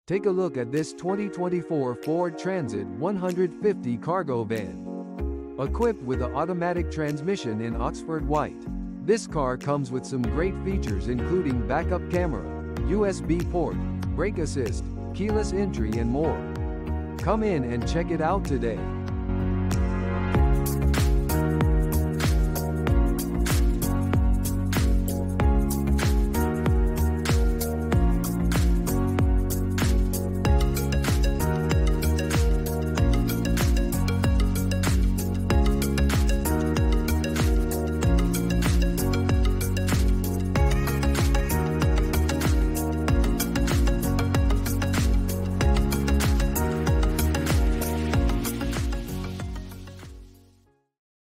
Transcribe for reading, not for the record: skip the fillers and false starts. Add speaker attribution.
Speaker 1: Take a look at this 2024 Ford Transit 150 cargo van. Equipped with an automatic transmission in Oxford White, this car comes with some great features including backup camera, USB port, brake assist, keyless entry and more. Come in and check it out today.